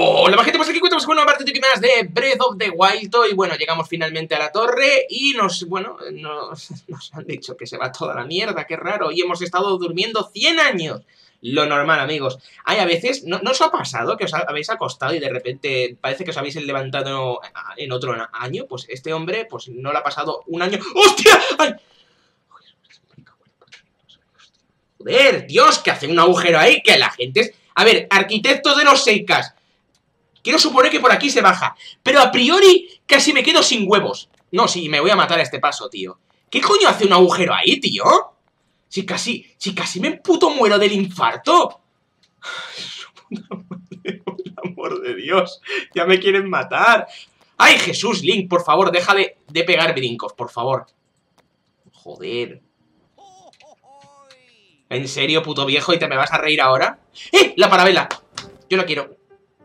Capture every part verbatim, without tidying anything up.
Hola, gente, pues aquí encontramos con una parte más de Breath of the Wild. Y bueno, llegamos finalmente a la torre y nos, bueno, nos, nos han dicho que se va toda la mierda, qué raro. Y hemos estado durmiendo cien años. Lo normal, amigos. Hay a veces, ¿no, ¿no os ha pasado que os habéis acostado y de repente parece que os habéis levantado en otro año? Pues este hombre, pues no le ha pasado un año. ¡Hostia! ¡Ay! Joder, Dios, que hace un agujero ahí, que la gente es... A ver, arquitectos de los Seikas. Quiero suponer que por aquí se baja, pero a priori casi me quedo sin huevos. No, sí, me voy a matar a este paso, tío. ¿Qué coño hace un agujero ahí, tío? Si casi, si casi me puto muero del infarto. Por el amor de Dios, ya me quieren matar. ¡Ay, Jesús, Link, por favor, deja de, de pegar brincos, por favor! Joder. ¿En serio, puto viejo, y te me vas a reír ahora? ¡Eh! ¡La parabela! Yo la quiero.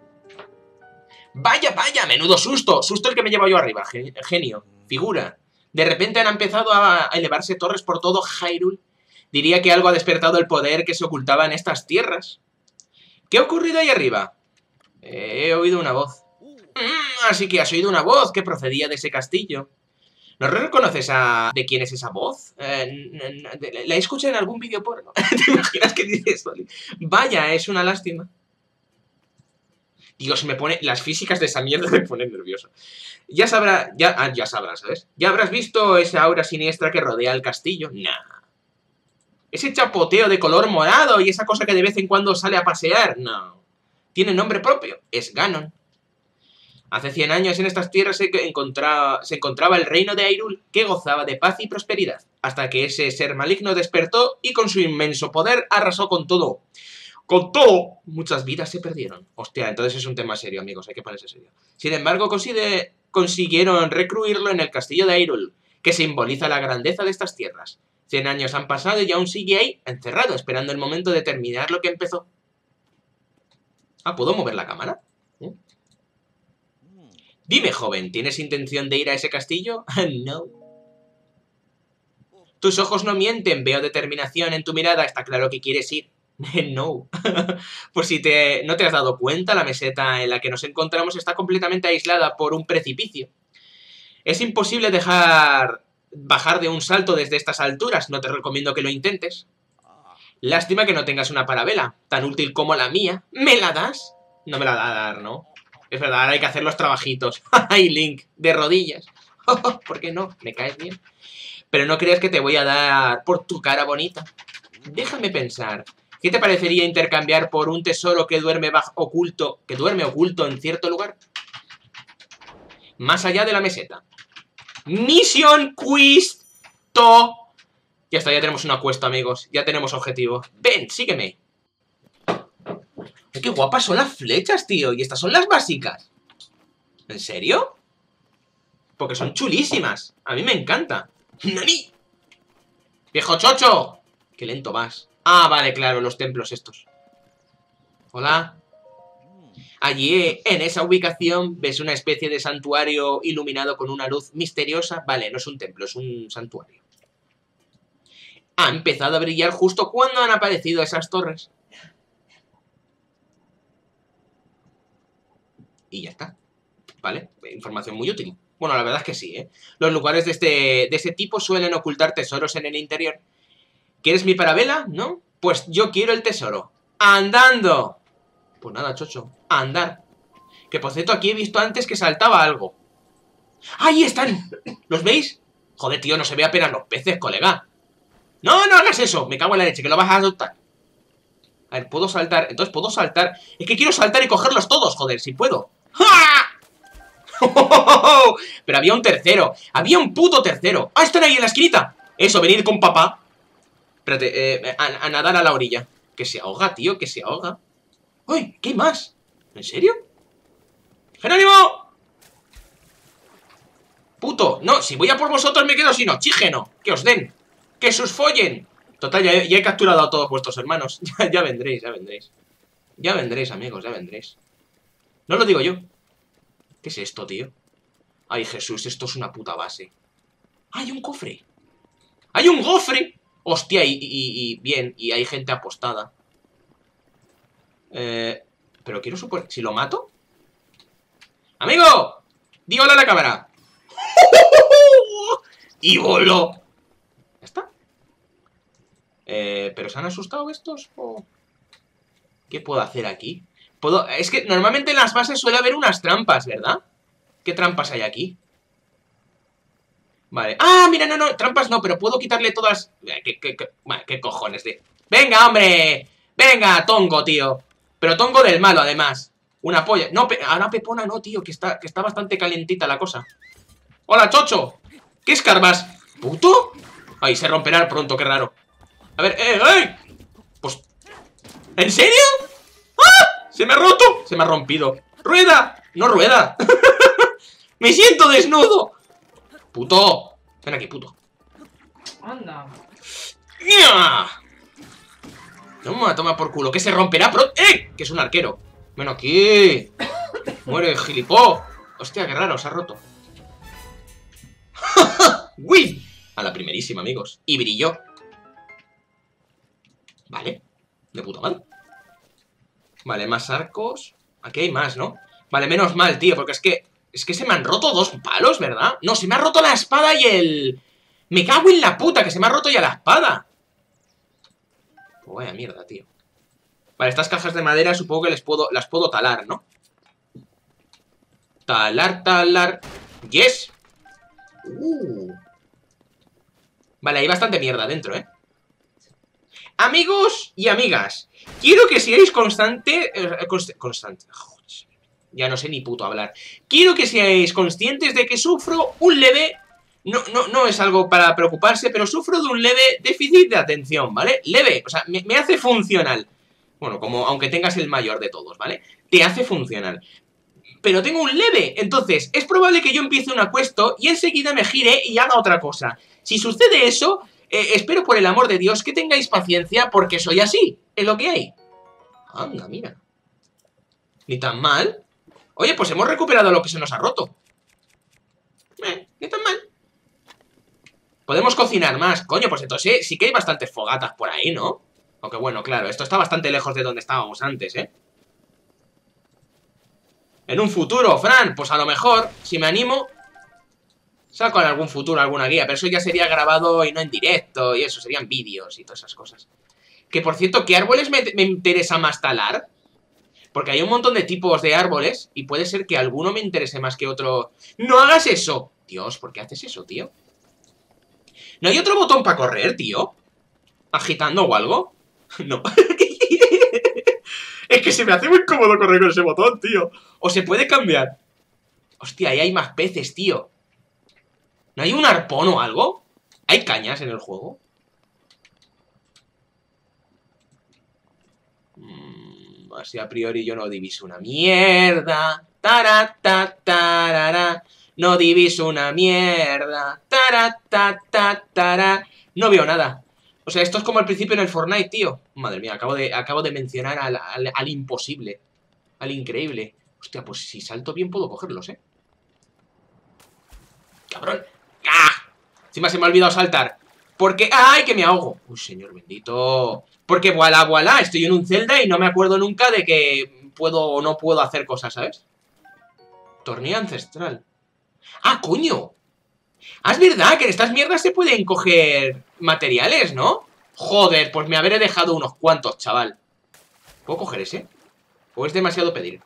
Vaya, vaya, menudo susto. Susto el que me llevo yo arriba, genio, figura. De repente han empezado a elevarse torres por todo Hyrule. Diría que algo ha despertado el poder que se ocultaba en estas tierras. ¿Qué ha ocurrido ahí arriba? Eh, he oído una voz. Mm, así que has oído una voz que procedía de ese castillo. ¿No reconoces a... de quién es esa voz? Eh, la escuché en algún vídeo porno. ¿Te imaginas que dice esto? Vaya, es una lástima. Dios, me pone... Las físicas de esa mierda me ponen nervioso. Ya sabrás... Ya, ah, ya sabrás, ¿sabes? Ya habrás visto esa aura siniestra que rodea el castillo. Nah. Ese chapoteo de color morado y esa cosa que de vez en cuando sale a pasear. No. Tiene nombre propio. Es Ganon. Hace cien años en estas tierras se encontraba, se encontraba el reino de Hyrule, que gozaba de paz y prosperidad, hasta que ese ser maligno despertó y con su inmenso poder arrasó con todo. ¡Con todo! Muchas vidas se perdieron. Hostia, entonces es un tema serio, amigos, hay que ponerse serio. Sin embargo, consigue, consiguieron recluirlo en el castillo de Hyrule, que simboliza la grandeza de estas tierras. Cien años han pasado y aún sigue ahí, encerrado, esperando el momento de terminar lo que empezó. Ah, ¿puedo mover la cámara? ¿Eh? Dime, joven, ¿tienes intención de ir a ese castillo? No. Tus ojos no mienten, veo determinación en tu mirada, está claro que quieres ir. No. Por si te, no te has dado cuenta, la meseta en la que nos encontramos está completamente aislada por un precipicio. Es imposible dejar bajar de un salto desde estas alturas, no te recomiendo que lo intentes. Lástima que no tengas una parabela, tan útil como la mía. ¿Me la das? No me la va a dar, ¿no? Es verdad, ahora hay que hacer los trabajitos. ¡Ay, Link! De rodillas. ¿Por qué no? Me caes bien. Pero no creas que te voy a dar por tu cara bonita. Déjame pensar. ¿Qué te parecería intercambiar por un tesoro que duerme bajo oculto, que duerme oculto en cierto lugar? Más allá de la meseta. Misión Quest To. Ya está, ya tenemos una cuesta, amigos. Ya tenemos objetivo. Ven, sígueme. ¡Qué guapas son las flechas, tío! Y estas son las básicas. ¿En serio? Porque son chulísimas. A mí me encanta. ¡Nani! ¡Viejo chocho! ¡Qué lento vas! Ah, vale, claro, los templos estos. Hola. Allí, en esa ubicación, ves una especie de santuario iluminado con una luz misteriosa. Vale, no es un templo, es un santuario. Ha empezado a brillar justo cuando han aparecido esas torres. Y ya está. ¿Vale? Información muy útil. Bueno, la verdad es que sí, ¿eh? Los lugares de este, de este tipo suelen ocultar tesoros en el interior. ¿Quieres mi parabela? ¿No? Pues yo quiero el tesoro. ¡Andando! Pues nada, chocho. A andar. Que por cierto, aquí he visto antes que saltaba algo. ¡Ahí están! ¿Los veis? Joder, tío, no se ve apenas los peces, colega. ¡No, no hagas eso! Me cago en la leche, que lo vas a adoptar. A ver, ¿puedo saltar? Entonces, ¿puedo saltar? Es que quiero saltar y cogerlos todos, joder, si puedo. ¡Ja! Pero había un tercero. Había un puto tercero. ¡Ah, están ahí en la esquinita! Eso, venid con papá. Espérate, eh, a, a nadar a la orilla. Que se ahoga, tío, que se ahoga. ¡Uy! ¿Qué hay más? ¿En serio? ¡Jerónimo! Puto, no, si voy a por vosotros me quedo sin oxígeno. Que os den. Que sus follen. Total, ya, ya he capturado a todos vuestros hermanos. Ya, ya vendréis, ya vendréis. Ya vendréis, amigos, ya vendréis. No lo digo yo. ¿Qué es esto, tío? Ay, Jesús, esto es una puta base. ¡Hay un cofre! ¡Hay un gofre! Hostia, y, y, y bien, y hay gente apostada. Eh, pero quiero suponer... ¿Si lo mato? ¡Amigo! ¡Di hola a la cámara! ¡Y voló! ¿Ya está? Eh, ¿pero se han asustado estos? ¿O qué puedo hacer aquí? Puedo... Es que normalmente en las bases suele haber unas trampas, ¿verdad? ¿Qué trampas hay aquí? Vale. ¡Ah, mira, no, no! Trampas no, pero puedo quitarle todas... ¿Qué, qué, qué... Bueno, ¿qué cojones de...? ¡Venga, hombre! ¡Venga, tongo, tío! Pero tongo del malo, además. Una polla. No, pe... ahora pepona no, tío, que está, que está bastante calientita la cosa. ¡Hola, chocho! ¿Qué escarbas? ¿Puto? Ay, se romperá pronto, qué raro. A ver, ¡eh, eh! Pues... ¿En serio? ¡Ah! ¡Se me ha roto! Se me ha rompido. ¡Rueda! ¡No rueda! ¡Me siento desnudo! ¡Puto! Ven aquí, puto. Anda. Toma, toma por culo. Que se romperá pronto. ¡Eh! Que es un arquero. Ven aquí. Muere, gilipó. Hostia, qué raro, se ha roto. ¡Uy! A la primerísima, amigos. Y brilló. Vale. De puta madre. Vale, más arcos. Aquí hay más, ¿no? Vale, menos mal, tío, porque es que... Es que se me han roto dos palos, ¿verdad? No, se me ha roto la espada y el... Me cago en la puta, que se me ha roto ya la espada. Pues vaya mierda, tío. Vale, estas cajas de madera supongo que les puedo, las puedo talar, ¿no? Talar, talar. Yes. Uh. Vale, hay bastante mierda dentro, ¿eh? Amigos y amigas, quiero que seáis constante... Eh, const constante... Joder, ya no sé ni puto hablar. Quiero que seáis conscientes de que sufro un leve... No, no, no es algo para preocuparse, pero sufro de un leve déficit de atención, ¿vale? Leve, o sea, me, me hace funcional. Bueno, como aunque tengas el mayor de todos, ¿vale? Te hace funcional. Pero tengo un leve, entonces es probable que yo empiece un acuesto y enseguida me gire y haga otra cosa. Si sucede eso, eh, espero por el amor de Dios que tengáis paciencia porque soy así, es lo que hay. Anda, mira. Ni tan mal. Oye, pues hemos recuperado lo que se nos ha roto. Eh, ni tan mal. Podemos cocinar más. Coño, pues entonces sí que hay bastantes fogatas por ahí, ¿no? Aunque bueno, claro, esto está bastante lejos de donde estábamos antes, ¿eh? En un futuro, Fran, pues a lo mejor, si me animo, saco en algún futuro alguna guía. Pero eso ya sería grabado y no en directo y eso, serían vídeos y todas esas cosas. Que por cierto, ¿qué árboles me, me interesa más talar? Porque hay un montón de tipos de árboles y puede ser que alguno me interese más que otro. ¡No hagas eso! Dios, ¿por qué haces eso, tío? ¿No hay otro botón para correr, tío? ¿Agitando o algo? No. Es que se me hace muy cómodo correr con ese botón, tío. ¿O se puede cambiar? Hostia, ahí hay más peces, tío. ¿No hay un arpón o algo? ¿Hay cañas en el juego? Mm, así a priori yo no diviso una mierda. Tarata, tarara. No diviso una mierda. Tarata, tarara. No veo nada. O sea, esto es como al principio en el Fortnite, tío. Madre mía, acabo de, acabo de mencionar al, al, al imposible. Al increíble. Hostia, pues si salto bien puedo cogerlos, ¿eh? ¡Cabrón! ¡Ah! Encima se me ha olvidado saltar. Porque... ¡Ay, que me ahogo! Uy, señor bendito. Porque, voilà, voilà, estoy en un Zelda y no me acuerdo nunca de que puedo o no puedo hacer cosas, ¿sabes? Torneo ancestral. ¡Ah, coño! Ah, es verdad que en estas mierdas se pueden coger materiales, ¿no? Joder, pues me habré dejado unos cuantos, chaval. ¿Puedo coger ese? ¿O es demasiado pedir?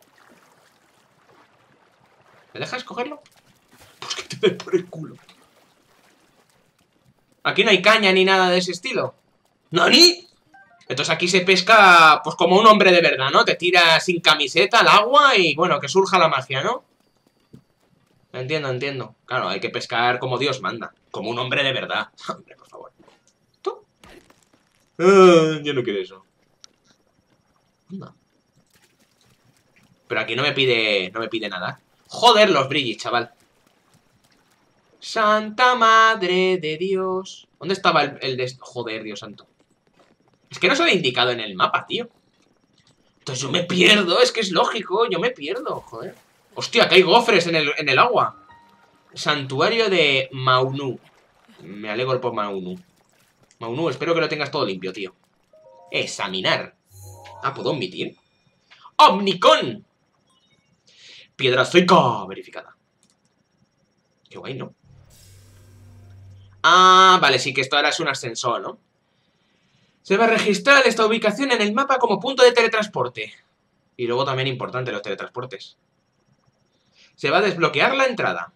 ¿Me dejas cogerlo? Pues que te dé por el culo. Aquí no hay caña ni nada de ese estilo. ¿Nani? Entonces aquí se pesca pues como un hombre de verdad, ¿no? Te tiras sin camiseta al agua y bueno, que surja la magia, ¿no? Entiendo, entiendo. Claro, hay que pescar como Dios manda. Como un hombre de verdad. Hombre, por favor. ¿Tú? Ah, yo no quiero eso. Anda. Pero aquí no me pide... No me pide nada. Joder, los brillis, chaval. Santa Madre de Dios. ¿Dónde estaba el, el de... Joder, Dios santo. Es que no se ha indicado en el mapa, tío. Entonces yo me pierdo. Es que es lógico. Yo me pierdo, joder. Hostia, que hay gofres en el, en el agua. Santuario de Maunu. Me alegro por Maunu. Maunu, espero que lo tengas todo limpio, tío. Examinar. Ah, ¿puedo omitir? ¡Omnicon! Piedra seca verificada. Qué guay, ¿no? Ah, vale, sí que esto ahora es un ascensor, ¿no? Se va a registrar esta ubicación en el mapa como punto de teletransporte. Y luego también importante los teletransportes. Se va a desbloquear la entrada.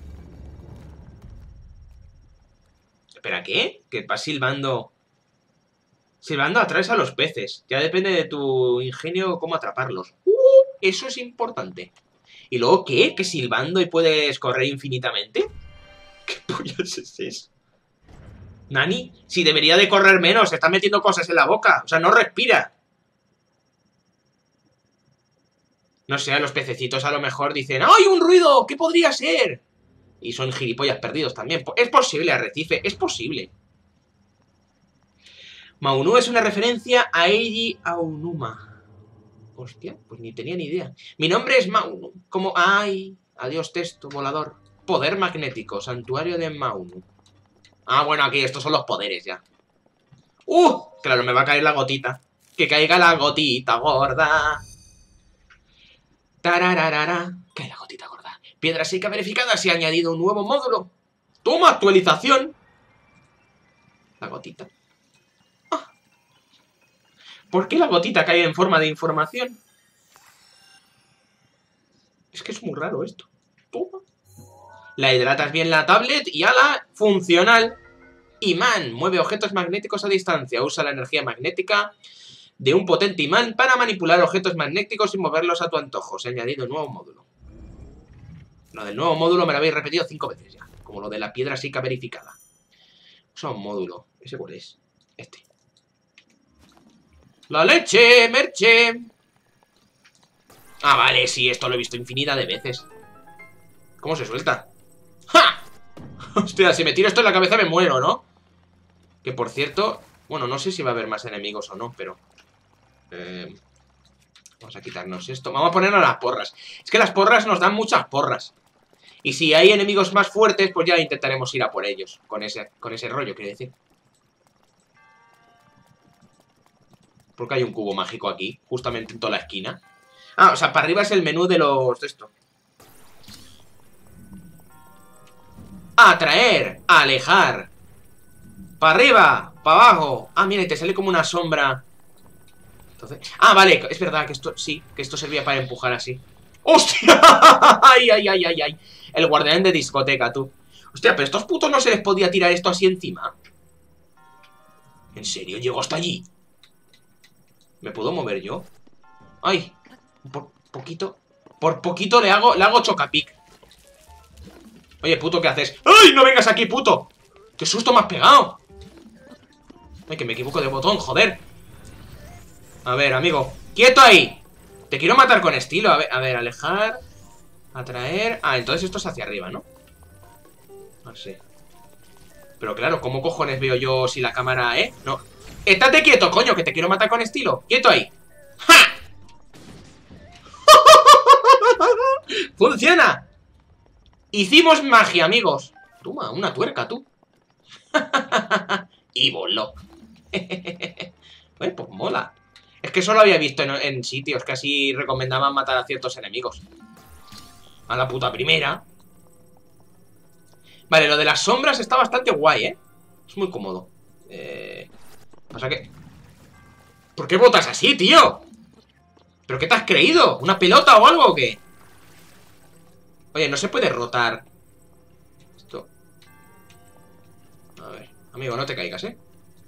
¿Espera qué? Que vas silbando... Silbando atraes a los peces. Ya depende de tu ingenio cómo atraparlos. ¡Uh! Eso es importante. ¿Y luego qué? ¿Que silbando y puedes correr infinitamente? ¿Qué pollas es eso? ¿Nani? Si debería de correr menos, se está metiendo cosas en la boca. O sea, no respira. No sé, los pececitos a lo mejor dicen ¡ay, un ruido! ¿Qué podría ser? Y son gilipollas perdidos también. Es posible, Arrecife, es posible. Maunu es una referencia a Eiji Aonuma. Hostia, pues ni tenía ni idea. Mi nombre es Maunu. Como, ay, adiós texto, volador. Poder magnético, santuario de Maunu. Ah, bueno, aquí estos son los poderes ya. ¡Uh! Claro, me va a caer la gotita. Que caiga la gotita gorda. Tarararara. Cae la gotita gorda. Piedra seca verificada. Se ha añadido un nuevo módulo. ¡Toma, actualización! La gotita. Ah. ¿Por qué la gotita cae en forma de información? Es que es muy raro esto. Toma. La hidratas bien la tablet y ala, funcional. Imán, mueve objetos magnéticos a distancia. Usa la energía magnética de un potente imán para manipular objetos magnéticos y moverlos a tu antojo. Se ha añadido un nuevo módulo. Lo del nuevo módulo me lo habéis repetido cinco veces ya. Como lo de la piedra seca verificada. Usa un módulo. ¿Ese cuál es? Este. ¡La leche, merche! Ah, vale, sí, esto lo he visto infinidad de veces. ¿Cómo se suelta? ¡Ja! Hostia, si me tiro esto en la cabeza me muero, ¿no? Que por cierto... Bueno, no sé si va a haber más enemigos o no, pero... Eh, vamos a quitarnos esto. Vamos a ponernos las porras. Es que las porras nos dan muchas porras. Y si hay enemigos más fuertes, pues ya intentaremos ir a por ellos. Con ese, con ese rollo, quiero decir. Porque hay un cubo mágico aquí, justamente en toda la esquina. Ah, o sea, para arriba es el menú de los... de esto. Atraer, alejar. Para arriba, para abajo. Ah, mira, y te sale como una sombra. Entonces... Ah, vale, es verdad que esto... Sí, que esto servía para empujar así. ¡Hostia! ¡Ay, ay, ay, ay, ay! El guardián de discoteca, tú. Hostia, pero estos putos no se les podía tirar esto así encima. ¿En serio? ¿Llego hasta allí? ¿Me puedo mover yo? ¡Ay! Por poquito... Por poquito le hago... Le hago chocapic. Oye, puto, ¿qué haces? ¡Ay! ¡No vengas aquí, puto! ¡Qué susto me has pegado! Ay, que me equivoco de botón, joder. A ver, amigo. ¡Quieto ahí! Te quiero matar con estilo. A ver, a ver, alejar. Atraer. Ah, entonces esto es hacia arriba, ¿no? No sé. Pero claro, ¿cómo cojones veo yo si la cámara, eh? No. ¡Estate quieto, coño! Que te quiero matar con estilo. ¡Quieto ahí! ¡Ja! ¡Funciona! Hicimos magia, amigos. Toma, una tuerca, tú. Y voló. Bueno, pues mola. Es que eso lo había visto en, en sitios que así recomendaban matar a ciertos enemigos. A la puta primera. Vale, lo de las sombras está bastante guay, ¿eh? Es muy cómodo. Eh... Pasa que... ¿Por qué botas así, tío? ¿Pero qué te has creído? ¿Una pelota o algo o qué? Oye, no se puede rotar esto. A ver, amigo, no te caigas, ¿eh?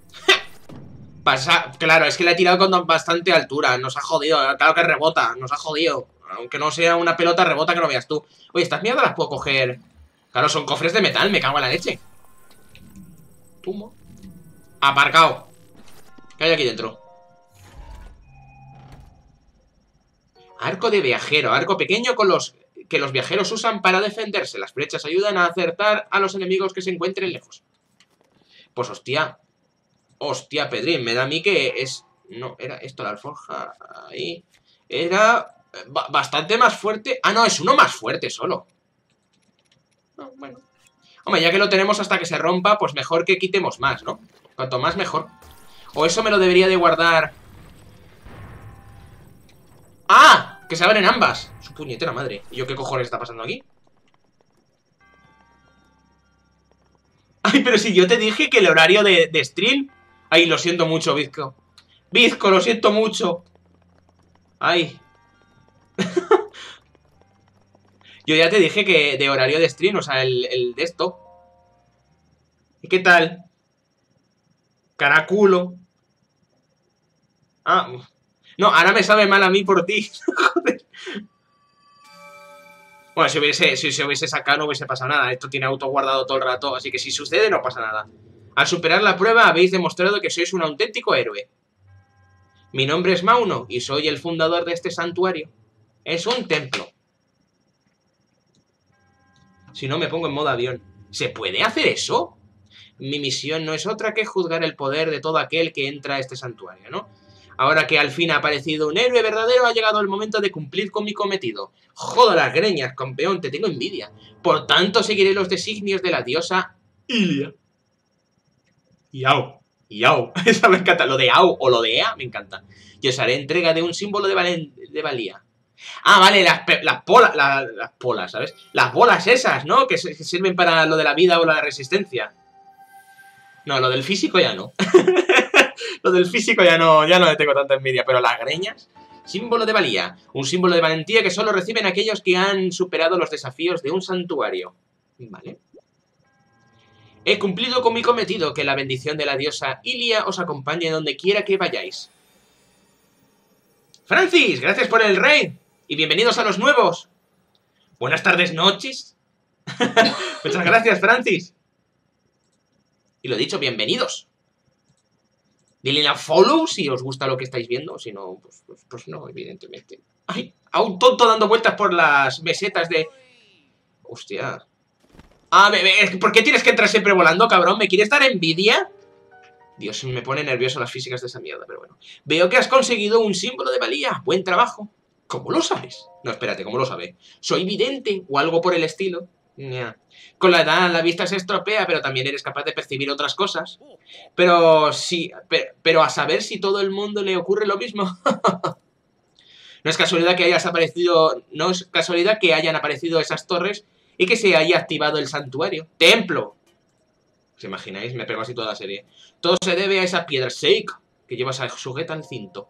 Pasa, claro, es que la he tirado con bastante altura. Nos ha jodido, claro que rebota. Nos ha jodido, aunque no sea una pelota, rebota que no veas tú. Oye, estas mierdas las puedo coger. Claro, son cofres de metal, me cago en la leche. Tumo. Aparcado. ¿Qué hay aquí dentro? Arco de viajero, arco pequeño con los... que los viajeros usan para defenderse. Las flechas ayudan a acertar a los enemigos que se encuentren lejos. Pues hostia. Hostia, Pedrín, me da a mí que es... No, era esto la alforja. Ahí. Era bastante más fuerte. Ah, no, es uno más fuerte solo. No, bueno. Hombre, ya que lo tenemos hasta que se rompa, pues mejor que quitemos más, ¿no? Cuanto más, mejor. O eso me lo debería de guardar... ¡Ah! Que se abren ambas. Su puñetera madre. ¿Y yo qué cojones está pasando aquí? Ay, pero si yo te dije que el horario de, de stream... Ay, lo siento mucho, Bizco. Bizco, lo siento mucho. Ay. Yo ya te dije que de horario de stream, o sea, el, el de esto. ¿Y qué tal? Caraculo. Ah. No, ahora me sabe mal a mí por ti. Joder. Bueno, si, hubiese, si se hubiese sacado no hubiese pasado nada. Esto tiene auto guardado todo el rato, así que si sucede no pasa nada. Al superar la prueba habéis demostrado que sois un auténtico héroe. Mi nombre es Mauno y soy el fundador de este santuario. Es un templo. Si no me pongo en modo avión. ¿Se puede hacer eso? Mi misión no es otra que juzgar el poder de todo aquel que entra a este santuario, ¿no? Ahora que al fin ha aparecido un héroe verdadero, ha llegado el momento de cumplir con mi cometido. Joder las greñas, campeón, te tengo envidia. Por tanto, seguiré los designios de la diosa Ilia. Yao, Yao. Esa me encanta. Lo de Ao o lo de Ea me encanta. Y os haré entrega de un símbolo de, valen de valía. Ah, vale, las, las polas, la, las polas, ¿sabes? Las bolas esas, ¿no? Que, que sirven para lo de la vida o la resistencia. No, lo del físico ya no. Lo del físico ya no, ya no le tengo tanta envidia, pero las greñas... Símbolo de valía. Un símbolo de valentía que solo reciben aquellos que han superado los desafíos de un santuario. Vale. He cumplido con mi cometido, que la bendición de la diosa Ilia os acompañe donde quiera que vayáis. Francis, gracias por el raid. Y bienvenidos a los nuevos. Buenas tardes, noches. Muchas gracias, Francis. Y lo dicho, bienvenidos. Dile a follow si os gusta lo que estáis viendo. Si no, pues, pues, pues no, evidentemente. Ay, a un tonto dando vueltas por las mesetas de... Hostia. Ah, bebé, ¿por qué tienes que entrar siempre volando, cabrón? ¿Me quieres dar envidia? Dios, me pone nervioso las físicas de esa mierda, pero bueno. Veo que has conseguido un símbolo de valía. Buen trabajo. ¿Cómo lo sabes? No, espérate, ¿cómo lo sabe? ¿Soy vidente o algo por el estilo? Yeah. Con la edad la vista se estropea, pero también eres capaz de percibir otras cosas. Pero sí, pero, pero a saber si todo el mundo le ocurre lo mismo. No es casualidad que hayas aparecido, no es casualidad que hayan aparecido esas torres y que se haya activado el santuario. ¡Templo! ¿Os imagináis? Me pego así toda la serie. Todo se debe a esa piedra seca que llevas sujeta al cinto.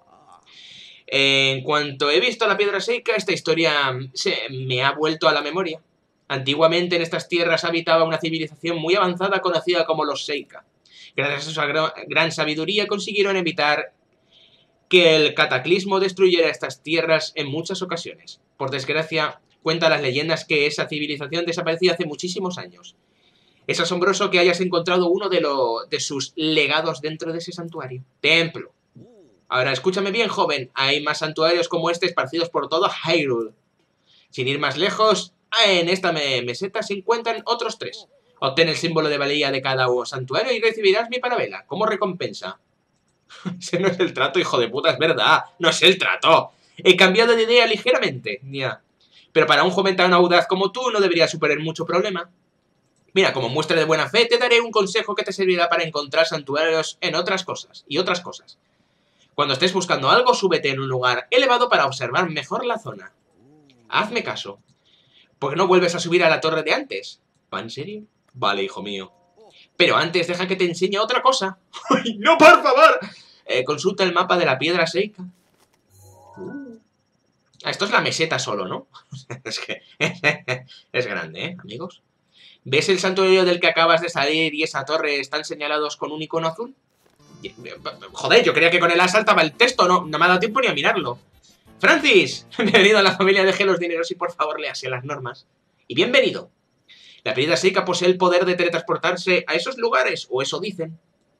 En cuanto he visto la piedra seca, esta historia se me ha vuelto a la memoria. Antiguamente en estas tierras habitaba una civilización muy avanzada conocida como los Seika. Gracias a su gran, gran sabiduría consiguieron evitar que el cataclismo destruyera estas tierras en muchas ocasiones. Por desgracia, cuentan las leyendas que esa civilización desapareció hace muchísimos años. Es asombroso que hayas encontrado uno de, lo, de sus legados dentro de ese santuario. Templo. Ahora, escúchame bien, joven. Hay más santuarios como este esparcidos por todo Hyrule. Sin ir más lejos, en esta meseta se encuentran otros tres. Obtén el símbolo de valía de cada santuario y recibirás mi parabela como recompensa. Ese no es el trato, hijo de puta, es verdad. No es el trato. He cambiado de idea ligeramente. Ya. Pero para un joven tan audaz como tú no debería superar mucho problema. Mira, como muestra de buena fe, te daré un consejo que te servirá para encontrar santuarios en otras cosas y otras cosas. Cuando estés buscando algo, súbete en un lugar elevado para observar mejor la zona. Hazme caso. ¿Por qué no vuelves a subir a la torre de antes? ¿Va en serio? Vale, hijo mío. Pero antes deja que te enseñe otra cosa. ¡Ay, no, por favor! Eh, consulta el mapa de la piedra seca. Uh. Ah, esto es la meseta solo, ¿no? Es que es grande, ¿eh, amigos? ¿Ves el santuario del que acabas de salir y esa torre están señalados con un icono azul? Joder, yo creía que con el A saltaba el texto, no, no me ha dado tiempo ni a mirarlo. ¡Francis! Bienvenido a la familia de Gelos Dineros y por favor léase las normas. Y bienvenido. La piedra seca posee el poder de teletransportarse a esos lugares, o eso dicen.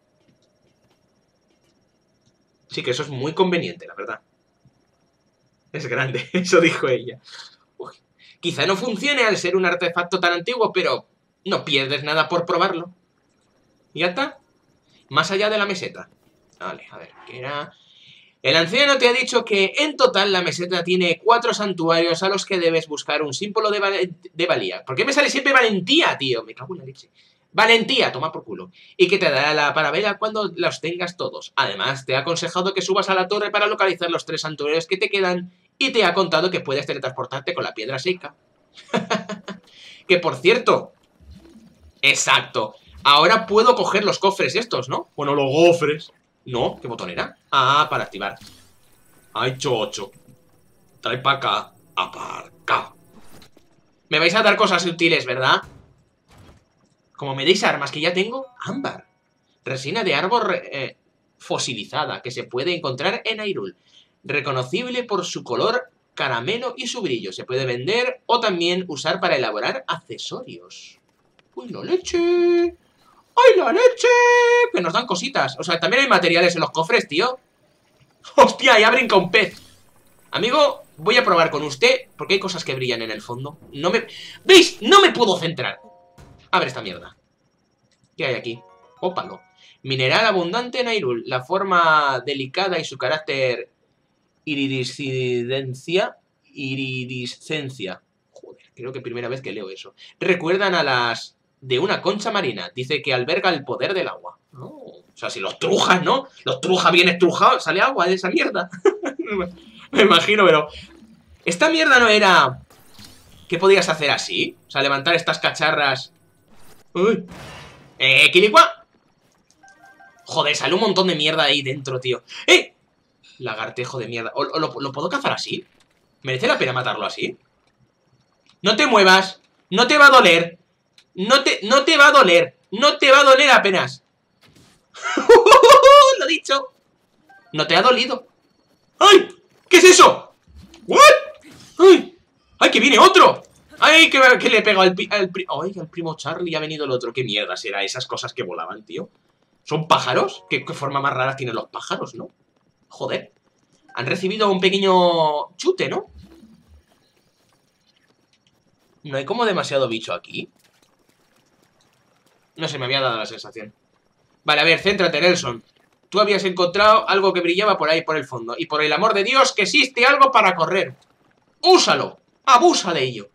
Sí, que eso es muy conveniente, la verdad. Es grande, eso dijo ella. Uy, quizá no funcione al ser un artefacto tan antiguo, pero no pierdes nada por probarlo. ¿Y ya está? Más allá de la meseta. Vale, a ver, ¿qué era? El anciano te ha dicho que en total la meseta tiene cuatro santuarios a los que debes buscar un símbolo de, val de valía. ¿Por qué me sale siempre valentía, tío? Me cago en la leche. Valentía, toma por culo. Y que te dará la parabela cuando los tengas todos. Además, te ha aconsejado que subas a la torre para localizar los tres santuarios que te quedan y te ha contado que puedes teletransportarte con la piedra seca. Que por cierto... Exacto. Ahora puedo coger los cofres estos, ¿no? Bueno, los gofres. No, ¿qué botón era? Ah, para activar. Ay, chocho. Trae para acá. Aparca. Me vais a dar cosas útiles, ¿verdad? Como me deis armas que ya tengo. Ámbar. Resina de árbol eh, fosilizada que se puede encontrar en Hyrule. Reconocible por su color caramelo y su brillo. Se puede vender o también usar para elaborar accesorios. ¡Uy, la leche! ¡Ay, la leche! Que nos dan cositas. O sea, también hay materiales en los cofres, tío. ¡Hostia! Ya brinca un pez. Amigo, voy a probar con usted porque hay cosas que brillan en el fondo. No me... ¿Veis? No me puedo centrar. Abre esta mierda. ¿Qué hay aquí? Ópalo. Mineral abundante en Hyrule. La forma delicada y su carácter iridiscencia. Iridiscencia. Joder, creo que primera vez que leo eso. Recuerdan a las de una concha marina. Dice que alberga el poder del agua. Oh, o sea, si los trujas, ¿no? Los trujas bien estrujados, sale agua de esa mierda. Me imagino, pero... ¿Esta mierda no era... ¿Qué podías hacer así? O sea, levantar estas cacharras... Uy. Eh, Kilikua. Joder, sale un montón de mierda ahí dentro, tío. ¡Eh! Lagartejo de mierda. ¿O, o lo, lo puedo cazar así? ¿Merece la pena matarlo así? No te muevas. No te va a doler. No te, no te va a doler. No te va a doler apenas. Lo he dicho. No te ha dolido. ¡Ay! ¿Qué es eso? ¿What? ¡Ay! ¡Ay, que viene otro! ¡Ay, que, que le he pegado al, al, ¡ay, al primo Charlie! Ha venido el otro. ¿Qué mierda será esas cosas que volaban, tío? ¿Son pájaros? ¿Qué, qué forma más rara tienen los pájaros, no? Joder. Han recibido un pequeño chute, ¿no? ¿No hay como demasiado bicho aquí? No sé, me había dado la sensación. Vale, a ver, céntrate, Nelson. Tú habías encontrado algo que brillaba por ahí, por el fondo. Y por el amor de Dios, que existe algo para correr. ¡Úsalo! ¡Abusa de ello!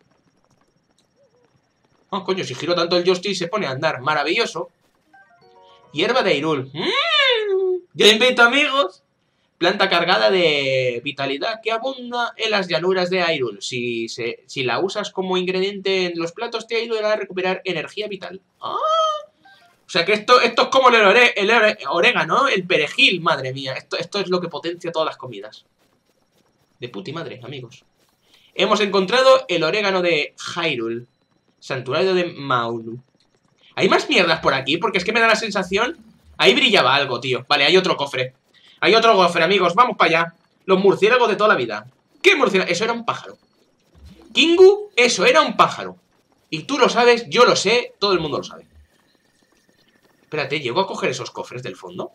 Oh, coño, si giro tanto el joystick se pone a andar. Maravilloso. Hierba de Hyrule. ¡Mmm! Yo invito, amigos. Planta cargada de vitalidad que abunda en las llanuras de Hyrule. Si, se, si la usas como ingrediente en los platos, te ayudará a recuperar energía vital. ¡Ah! O sea que esto, esto es como el, ore, el ore, orégano, el perejil, madre mía. Esto, esto es lo que potencia todas las comidas. De puti madre, amigos. Hemos encontrado el orégano de Hyrule. Santuario de Maulu. ¿Hay más mierdas por aquí? Porque es que me da la sensación... Ahí brillaba algo, tío. Vale, hay otro cofre. Hay otro cofre, amigos. Vamos para allá. Los murciélagos de toda la vida. ¿Qué murciélago? Eso era un pájaro. Kingu, eso era un pájaro. Y tú lo sabes, yo lo sé, todo el mundo lo sabe. Espérate, ¿llego a coger esos cofres del fondo?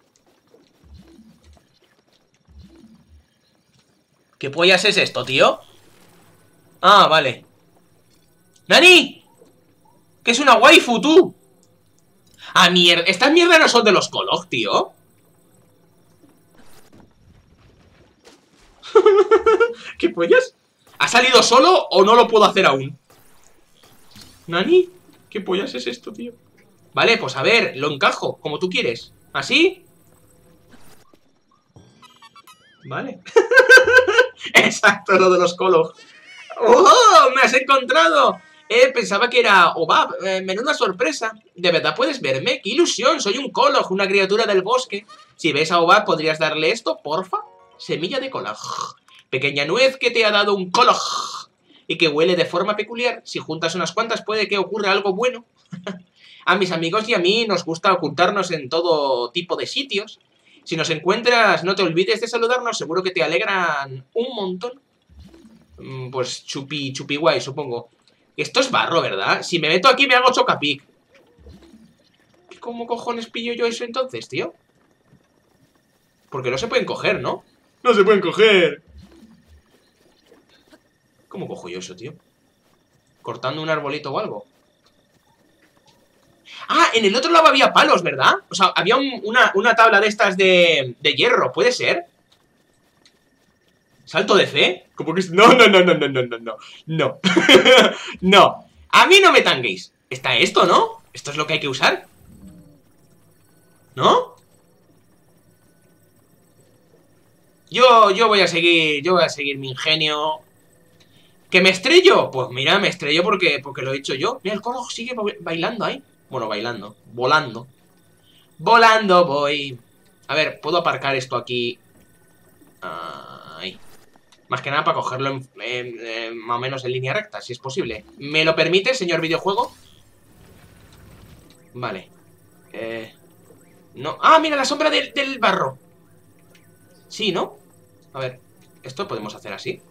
¿Qué pollas es esto, tío? Ah, vale. ¡Nani! ¿Qué es una waifu, tú? Ah, mierda. Estas mierdas no son de los Kolog, tío. ¿Qué pollas? ¿Ha salido solo o no lo puedo hacer aún? ¿Nani? ¿Qué pollas es esto, tío? Vale, pues a ver, lo encajo, como tú quieres. ¿Así? Vale. Exacto, lo de los Kolog. ¡Oh! ¡Me has encontrado! Eh, pensaba que era Obab. Eh, menuda sorpresa. ¿De verdad puedes verme? ¡Qué ilusión! Soy un Kolog, una criatura del bosque. Si ves a Obab, ¿podrías darle esto, porfa? Semilla de Kolog. Pequeña nuez que te ha dado un Kolog. Y que huele de forma peculiar. Si juntas unas cuantas, puede que ocurra algo bueno. A mis amigos y a mí nos gusta ocultarnos en todo tipo de sitios. Si nos encuentras, no te olvides de saludarnos. Seguro que te alegran un montón. Pues chupi, chupi guay, supongo. Esto es barro, ¿verdad? Si me meto aquí me hago chocapic. ¿Cómo cojones pillo yo eso entonces, tío? Porque no se pueden coger, ¿no? ¡No se pueden coger! ¿Cómo cojo yo eso, tío? ¿Cortando un arbolito o algo? Ah, en el otro lado había palos, ¿verdad? O sea, había un, una, una tabla de estas de, de hierro, ¿puede ser? ¿Salto de fe? ¿Cómo que es? No, no, no, no, no, no, no, no. No. No. A mí no me tanguéis. Está esto, ¿no? ¿Esto es lo que hay que usar? ¿No? Yo, yo voy a seguir, yo voy a seguir mi ingenio. ¿Que me estrello? Pues mira, me estrello porque, porque lo he hecho yo. Mira, el Kolog sigue bailando ahí. Bueno, bailando, volando. Volando voy. A ver, ¿puedo aparcar esto aquí? Ahí. Más que nada para cogerlo en, en, en, más o menos en línea recta, si es posible. ¿Me lo permite, señor videojuego? Vale. Eh... No. ¡Ah, mira la sombra del, del barro! Sí, ¿no? A ver, esto podemos hacer así.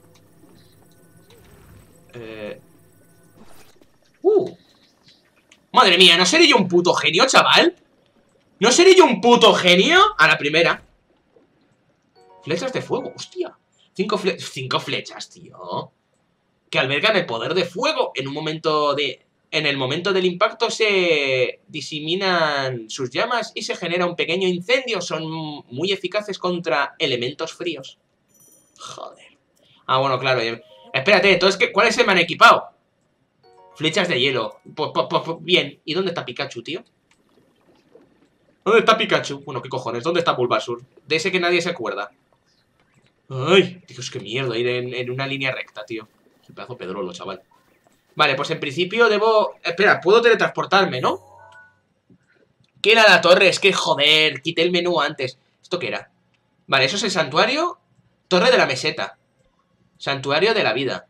Eh... Uh. Madre mía, ¿no seré yo un puto genio, chaval? ¿No seré yo un puto genio? A la primera. Flechas de fuego, hostia. Cinco, fle cinco flechas, tío. Que albergan el poder de fuego. En un momento de... En el momento del impacto se diseminan sus llamas y se genera un pequeño incendio. Son muy eficaces contra elementos fríos. Joder. Ah, bueno, claro. Espérate, entonces, ¿cuáles se me han equipado? Flechas de hielo. Pues, pues, pues, bien. ¿Y dónde está Pikachu, tío? ¿Dónde está Pikachu? Bueno, ¿qué cojones? ¿Dónde está Bulbasaur? De ese que nadie se acuerda. Ay, Dios, qué mierda ir en, en una línea recta, tío. Es un pedazo pedrolo, chaval. Vale, pues en principio debo... Espera, puedo teletransportarme, ¿no? ¿Qué era la torre? Es que, joder, quité el menú antes. ¿Esto qué era? Vale, eso es el santuario. Torre de la meseta. Santuario de la vida.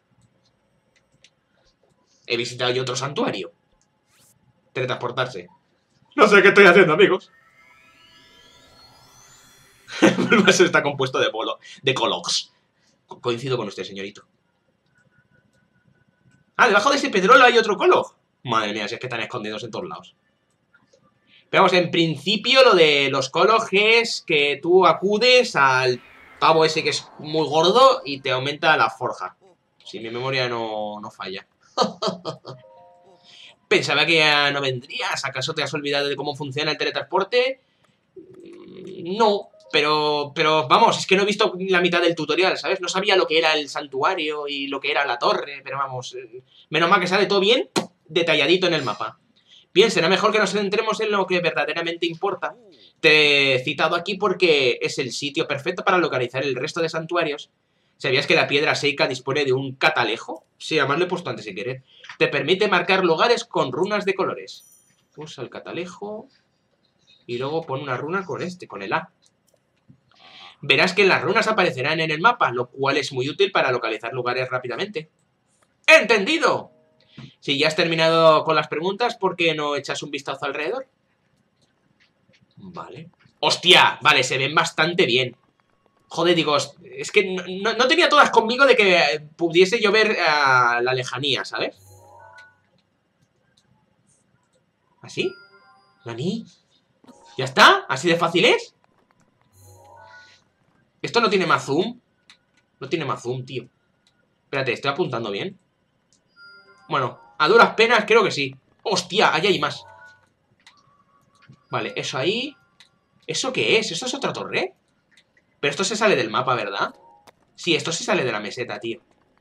He visitado yo otro santuario. Teletransportarse. No sé qué estoy haciendo, amigos. Eso está compuesto de bolo, de Kologs. Co coincido con usted, señorito. Ah, debajo de ese pedrolo hay otro Kolog. Madre mía, si es que están escondidos en todos lados. Pero vamos, en principio lo de los Kolog es que tú acudes al pavo ese que es muy gordo y te aumenta la forja. Si mi memoria no, no falla. Pensaba que ya no vendrías. ¿Acaso te has olvidado de cómo funciona el teletransporte? No, pero, pero vamos, es que no he visto la mitad del tutorial, ¿sabes? No sabía lo que era el santuario y lo que era la torre, pero vamos, menos mal que sale todo bien detalladito en el mapa. Bien, será mejor que nos centremos en lo que verdaderamente importa. Te he citado aquí porque es el sitio perfecto para localizar el resto de santuarios. ¿Sabías que la piedra seca dispone de un catalejo? Sí, además lo he puesto antes si quieres. Te permite marcar lugares con runas de colores. Pulsa el catalejo y luego pon una runa con este, con el A. Verás que las runas aparecerán en el mapa, lo cual es muy útil para localizar lugares rápidamente. ¡Entendido! Si ya has terminado con las preguntas, ¿por qué no echas un vistazo alrededor? Vale. ¡Hostia! Vale, se ven bastante bien. Joder, digo, es que no, no, no tenía todas conmigo de que pudiese yo ver a la lejanía, ¿sabes? ¿Así? ¿Nani? ¿Ya está? ¿Así de fácil es? ¿Esto no tiene más zoom? No tiene más zoom, tío. Espérate, ¿estoy apuntando bien? Bueno, a duras penas creo que sí. ¡Hostia! Ahí hay más. Vale, eso ahí. ¿Eso qué es? ¿Eso es otra torre? Pero esto se sale del mapa, ¿verdad? Sí, esto se sale de la meseta, tío.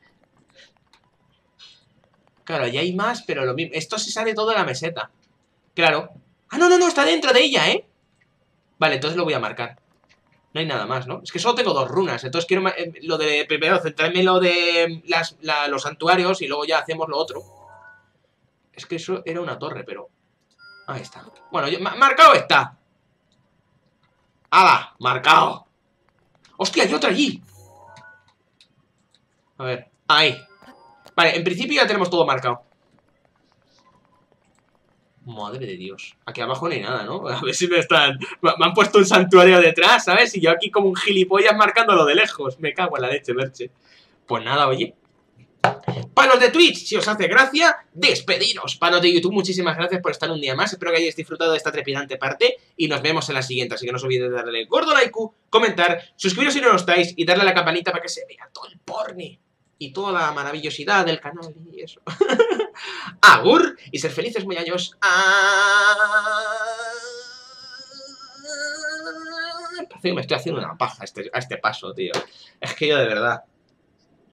Claro, allá hay más, pero lo mismo. Esto se sale todo de la meseta. Claro. ¡Ah, no, no, no! Está dentro de ella, ¿eh? Vale, entonces lo voy a marcar. No hay nada más, ¿no? Es que solo tengo dos runas. Entonces quiero eh, lo de... Primero centrarme en lo de las, la, los santuarios y luego ya hacemos lo otro. Es que eso era una torre, pero... Ahí está. Bueno, yo, ma marcado está. ¡Hala! Marcado. ¡Hostia! Hay otra allí. A ver. Ahí. Vale, en principio ya tenemos todo marcado. Madre de Dios. Aquí abajo no hay nada, ¿no? A ver si me están... Me han puesto un santuario detrás, ¿sabes? Y yo aquí como un gilipollas marcándolo de lejos. Me cago en la leche, Merche. Pues nada, oye. Para los de Twitch, si os hace gracia, despediros. Para los de YouTube, muchísimas gracias por estar un día más. Espero que hayáis disfrutado de esta trepidante parte y nos vemos en la siguiente. Así que no os olvidéis de darle gordo like, comentar, suscribiros si no lo estáis y darle a la campanita para que se vea todo el porni y toda la maravillosidad del canal y eso. Agur y ser felices, muñaños. Ah... Parece que me estoy haciendo una paja a este, a este paso, tío. Es que yo de verdad...